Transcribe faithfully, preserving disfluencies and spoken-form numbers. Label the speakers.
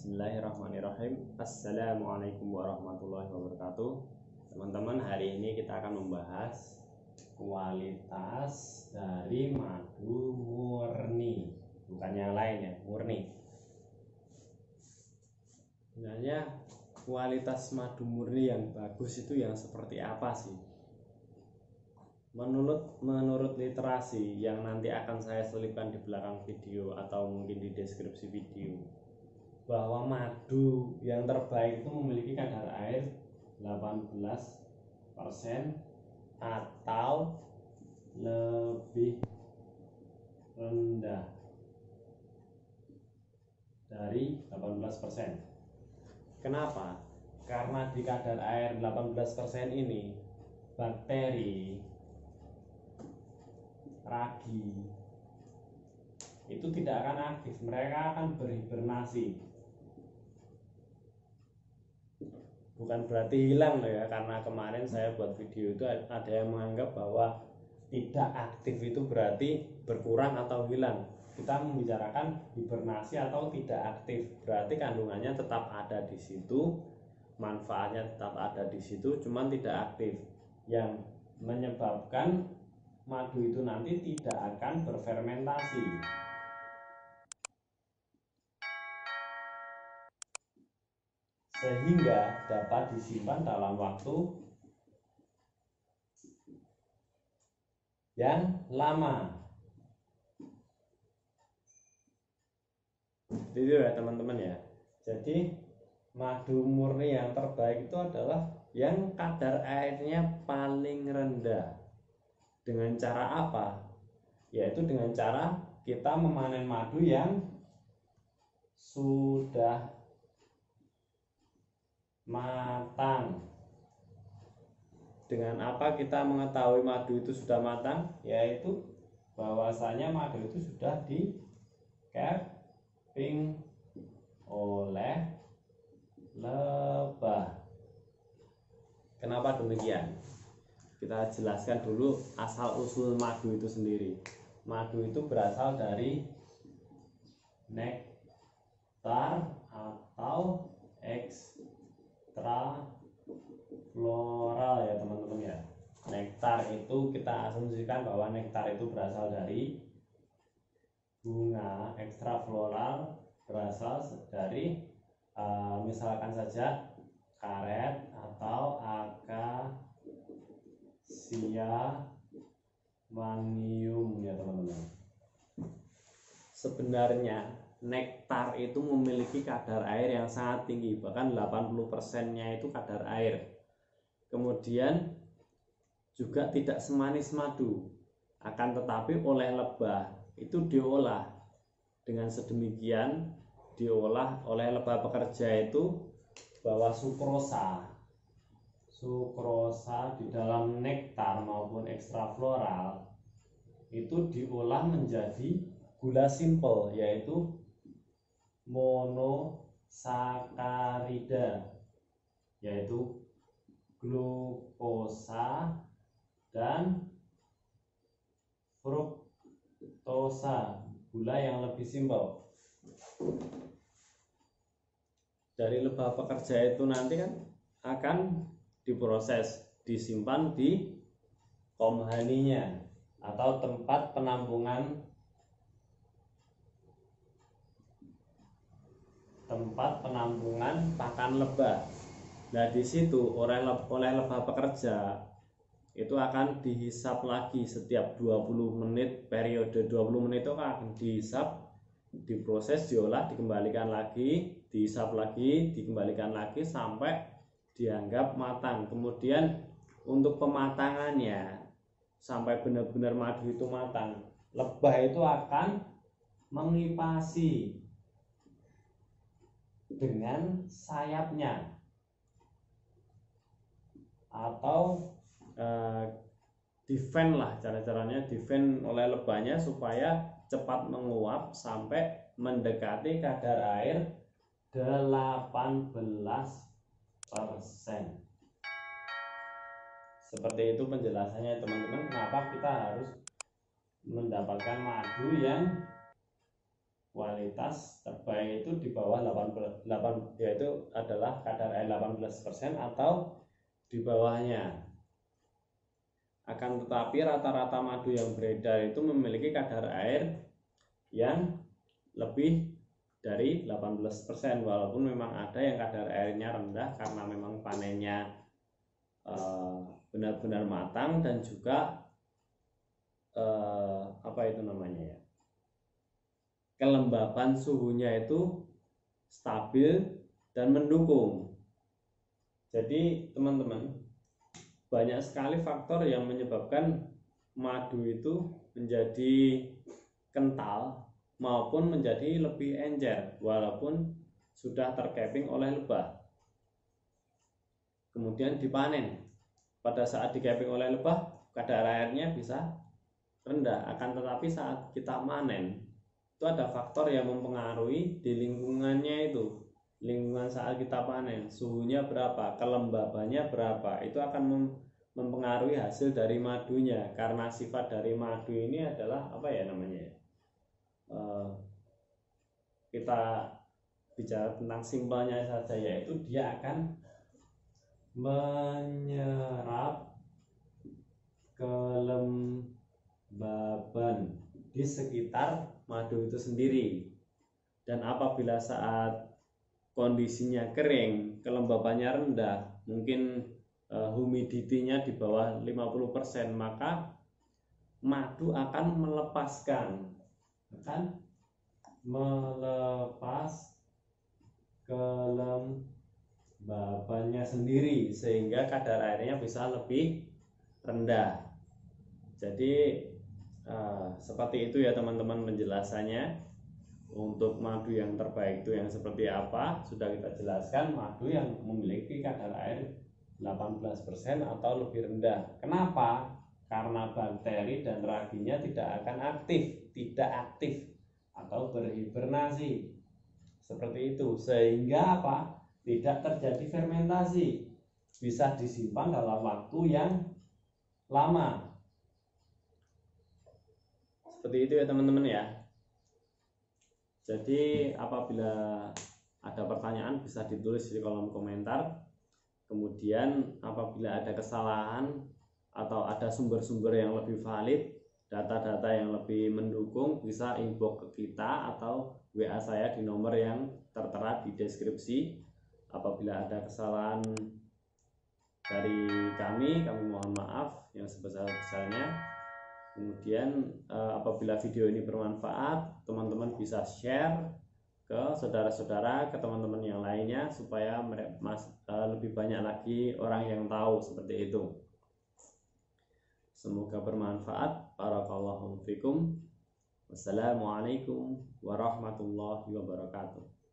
Speaker 1: Bismillahirrahmanirrahim. Assalamualaikum warahmatullahi wabarakatuh. Teman-teman, hari ini kita akan membahas kualitas dari madu murni, bukan yang lain ya, murni. Sebenarnya kualitas madu murni yang bagus itu yang seperti apa sih? Menurut menurut literasi yang nanti akan saya selipkan di belakang video atau mungkin di deskripsi video, bahwa madu yang terbaik itu memiliki kadar air delapan belas persen atau lebih rendah dari delapan belas persen. Kenapa? Karena di kadar air delapan belas persen ini bakteri ragi itu tidak akan aktif, mereka akan berhibernasi. Bukan berarti hilang loh ya, karena kemarin saya buat video itu ada yang menganggap bahwa tidak aktif itu berarti berkurang atau hilang. Kita membicarakan hibernasi atau tidak aktif, berarti kandungannya tetap ada di situ, manfaatnya tetap ada di situ, cuman tidak aktif, yang menyebabkan madu itu nanti tidak akan berfermentasi. Sehingga dapat disimpan dalam waktu yang lama. Itu ya teman-teman ya. Jadi madu murni yang terbaik itu adalah yang kadar airnya paling rendah. Dengan cara apa? Yaitu dengan cara kita memanen madu yang sudah matang. Dengan apa kita mengetahui madu itu sudah matang? Yaitu bahwasanya madu itu sudah di capping oleh lebah. Kenapa demikian? Kita jelaskan dulu asal usul madu itu sendiri. Madu itu berasal dari nektar atau ekstra floral ya teman-teman ya. Nektar itu kita asumsikan bahwa nektar itu berasal dari bunga, ekstra floral berasal dari uh, misalkan saja karet atau akasia manium ya teman-teman. Sebenarnya nektar itu memiliki kadar air yang sangat tinggi, bahkan delapan puluh persen-nya itu kadar air. Kemudian juga tidak semanis madu, akan tetapi oleh lebah itu diolah dengan sedemikian, diolah oleh lebah pekerja itu bahwa sukrosa sukrosa di dalam nektar maupun ekstra floral itu diolah menjadi gula simpel, yaitu monosakarida, yaitu glukosa dan fruktosa, gula yang lebih simpel. Dari lebah pekerja itu nanti kan akan diproses, disimpan di komhaninya atau tempat penampungan tempat penampungan pakan lebah. Nah, di situ oleh oleh lebah pekerja itu akan dihisap lagi setiap dua puluh menit, periode dua puluh menit itu akan dihisap, diproses, diolah, dikembalikan lagi, dihisap lagi, dikembalikan lagi sampai dianggap matang. Kemudian untuk pematangannya sampai benar-benar madu itu matang, lebah itu akan mengipasi dengan sayapnya atau uh, defend lah, cara-caranya defend oleh lebahnya supaya cepat menguap sampai mendekati kadar air delapan belas persen. Seperti itu penjelasannya teman-teman, kenapa kita harus mendapatkan madu yang kualitas terbaik itu di bawah delapan belas, delapan, yaitu adalah kadar air delapan belas persen atau di bawahnya. Akan tetapi rata-rata madu yang beredar itu memiliki kadar air yang lebih dari delapan belas persen, walaupun memang ada yang kadar airnya rendah karena memang panennya eh, benar-benar matang dan juga eh, apa itu namanya ya, kelembapan suhunya itu stabil dan mendukung. Jadi teman-teman, banyak sekali faktor yang menyebabkan madu itu menjadi kental maupun menjadi lebih encer walaupun sudah tercapping oleh lebah. Kemudian dipanen. Pada saat dicapping oleh lebah, kadar airnya bisa rendah. Akan tetapi saat kita manen, itu ada faktor yang mempengaruhi di lingkungannya itu. Lingkungan saat kita panen, suhunya berapa, kelembabannya berapa, itu akan mempengaruhi hasil dari madunya. Karena sifat dari madu ini adalah apa ya namanya? Uh, kita bicara tentang simpelnya saja, yaitu dia akan menyerap kelembaban di sekitar madu itu sendiri. Dan apabila saat kondisinya kering, kelembabannya rendah, mungkin uh, humidity-nya di bawah lima puluh persen, maka madu akan melepaskan akan melepas kelembabannya sendiri sehingga kadar airnya bisa lebih rendah. Jadi uh, seperti itu ya teman-teman penjelasannya. Untuk madu yang terbaik itu yang seperti apa sudah kita jelaskan. Madu yang memiliki kadar air delapan belas persen atau lebih rendah. Kenapa? Karena bakteri dan raginya tidak akan aktif, tidak aktif atau berhibernasi seperti itu, sehingga apa? Tidak terjadi fermentasi, bisa disimpan dalam waktu yang lama. Seperti itu ya teman-teman ya. Jadi apabila ada pertanyaan bisa ditulis di kolom komentar. Kemudian apabila ada kesalahan atau ada sumber-sumber yang lebih valid, data-data yang lebih mendukung, bisa inbox ke kita atau W A saya di nomor yang tertera di deskripsi. Apabila ada kesalahan dari kami, kami mohon maaf yang sebesar-besarnya. Kemudian apabila video ini bermanfaat, teman-teman bisa share ke saudara-saudara, ke teman-teman yang lainnya, supaya lebih banyak lagi orang yang tahu seperti itu. Semoga bermanfaat. Barakallahu fikum. Wassalamualaikum warahmatullahi wabarakatuh.